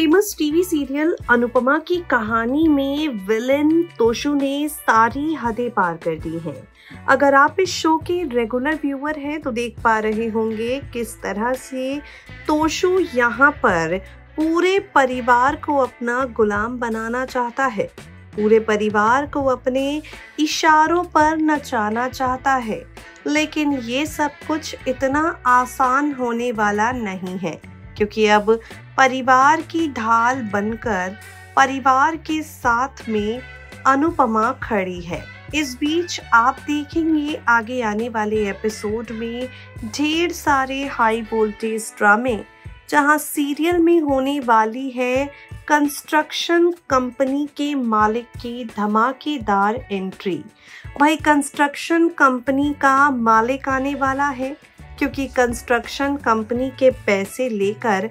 Famous TV serial Anupama की कहानी में विलेन तोशु ने सारी हदें पार कर दी हैं। अगर आप इस शो के रेगुलर व्यूअर हैं तो देख पा रहे होंगे किस तरह से तोशु यहाँ पर पूरे परिवार को अपना गुलाम बनाना चाहता है, पूरे परिवार को अपने इशारों पर नचाना चाहता है। लेकिन ये सब कुछ इतना आसान होने वाला नहीं है, क्योंकि अब परिवार की ढाल बनकर परिवार के साथ में अनुपमा खड़ी है। इस बीच आप देखेंगे आगे आने वाले एपिसोड में ढेर सारे हाई वोल्टेज ड्रामे, जहां सीरियल में होने वाली है कंस्ट्रक्शन कंपनी के मालिक की धमाकेदार एंट्री। भाई कंस्ट्रक्शन कंपनी का मालिक आने वाला है, क्योंकि कंस्ट्रक्शन कंपनी के पैसे लेकर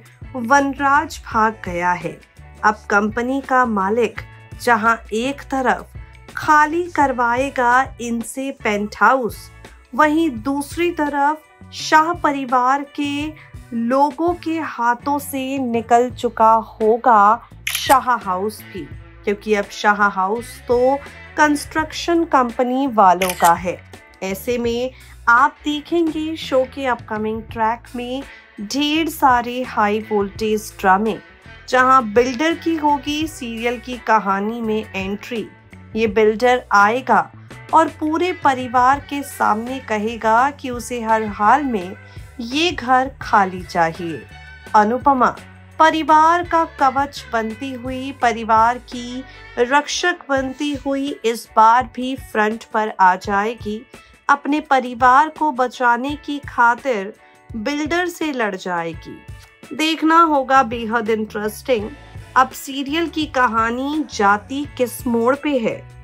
वनराज भाग गया है। अब कंपनी का मालिक जहां एक तरफ खाली करवाएगा इनसे पेंट हाउस, वहीं दूसरी तरफ शाह परिवार के लोगों के हाथों से निकल चुका होगा शाह हाउस भी, क्योंकि अब शाह हाउस तो कंस्ट्रक्शन कंपनी वालों का है। ऐसे में आप देखेंगे शो के अपकमिंग ट्रैक में ढेर सारे हाई वोल्टेज ड्रामे, जहां बिल्डर की होगी सीरियल की कहानी में एंट्री। ये बिल्डर आएगा और पूरे परिवार के सामने कहेगा कि उसे हर हाल में ये घर खाली चाहिए। अनुपमा परिवार का कवच बनती हुई, परिवार की रक्षक बनती हुई इस बार भी फ्रंट पर आ जाएगी। अपने परिवार को बचाने की खातिर बिल्डर से लड़ जाएगी। देखना होगा बेहद इंटरेस्टिंग अब सीरियल की कहानी जाती किस मोड़ पे है।